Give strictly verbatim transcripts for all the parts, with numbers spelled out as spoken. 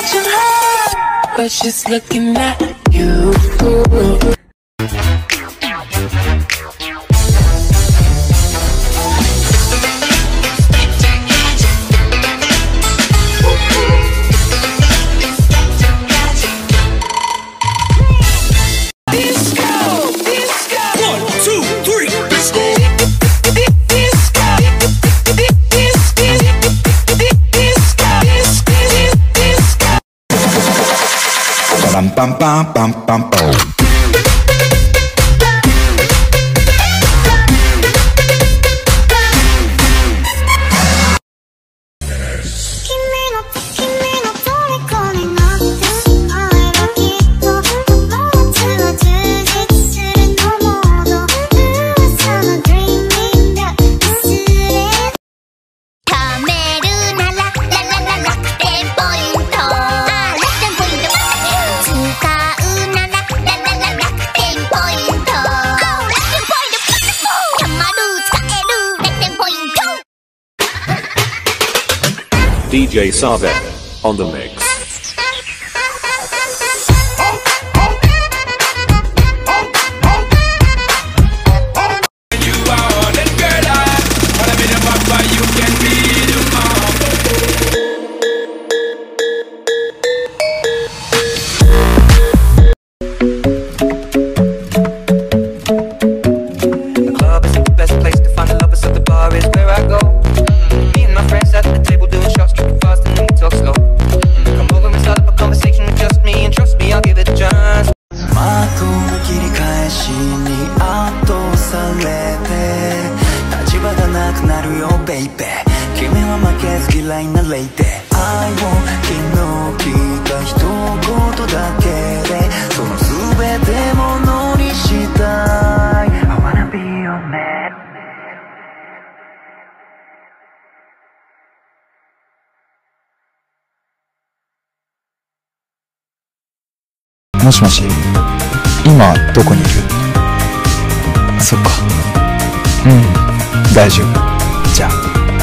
attention high, but she's looking at you. Bum bum bum bum bum. D J Savek on the mix. The club is the best place to find the lovers, so the bar is where I go. Me and my friends at the table doing shots, tripping fast and then we talk slow. Come over and start up a conversation with just me, and trust me, I'll give it a chance. スマートの切り返しに圧倒されて立場がなくなるよベイベー君は負けず嫌いなレイで愛を昨日聞いた一言だけでその全てものにしたい I wanna be your man もしもし、今どこにいる？そっか、うん、大丈夫。じゃあ。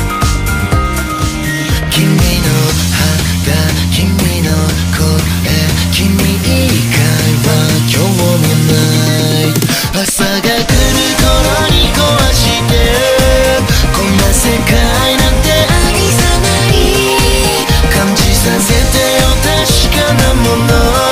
君の肌、君の声、君以外は今日もない朝が来る頃に壊してこんな世界なんてありさない感じさせてよ確かなもの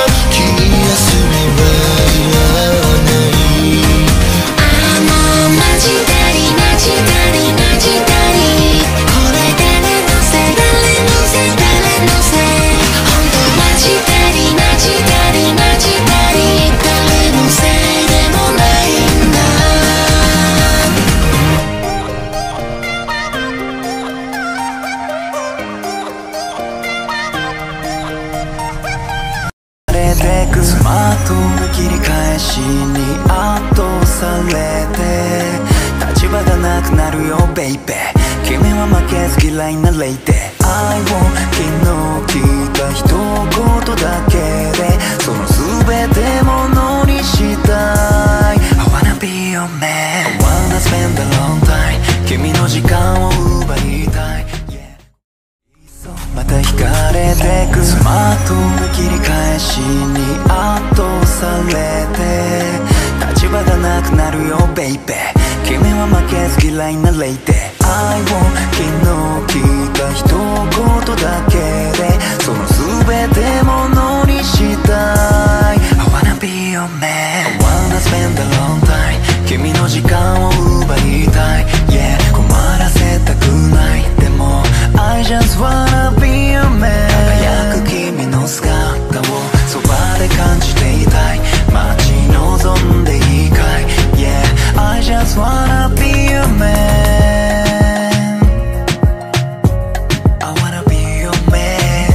スマートの切り返しに圧倒されて立場がなくなるよベイベー君は負けず嫌いなレイで愛を昨日聞いた一言だけでその全てものにしたい I wanna be your man I wanna spend a long time 君の時間を奪いたいまた惹かれてくスマートの切り返しに圧倒されて立場がなくなるよベイベー君は負けず嫌いなレイで愛を昨日聞いた一言だけでその全てものにしたい I wanna be your man I wanna spend a long time 君の時間を奪いたい Yeah 困らせたくないでも I just wanna be your man 輝く君の姿をそばで感じていたい待ち望んでいいかい Yeah I just wanna be your man I wanna be your man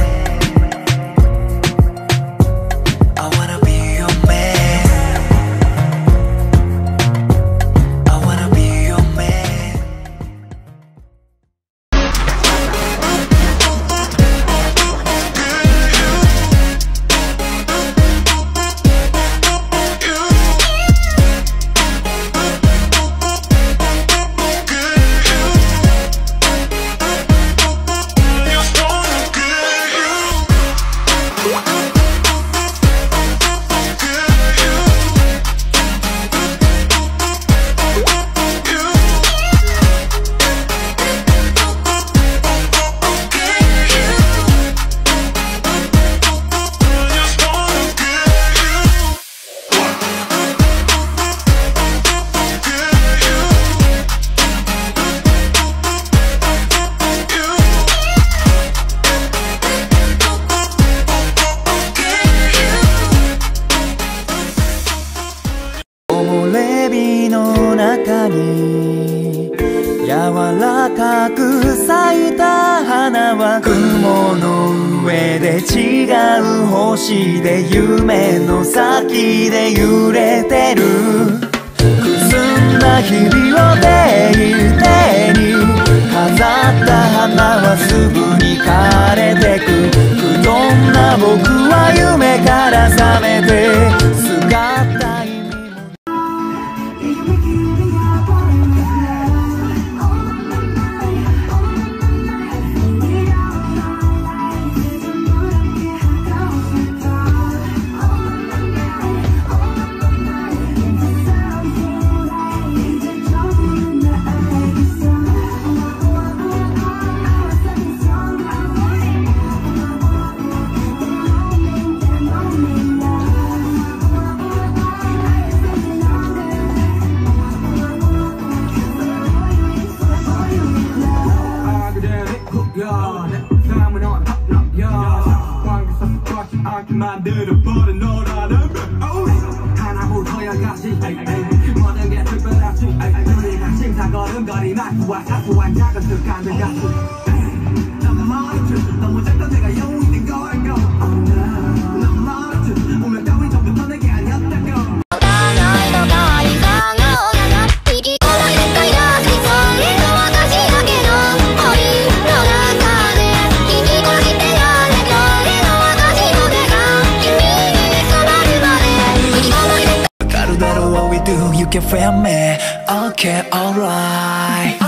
れ違う星で夢の先で揺れてるくすんだ日々を手に手に飾った花はすぐに枯れてく不穏な僕は夢から覚めてすがった意味も 만들어 버린 너라는 하나부터야 같이 모든 게 특별하지 우리가 심사걸음거리 낙후와 사소한 작은 습관들 같이 난 말했지 너무 작던 내가 영웅이 된 거라고 난 말했지 운명 따윈 전부터 내게 아니었다고 You can feel me, okay, alright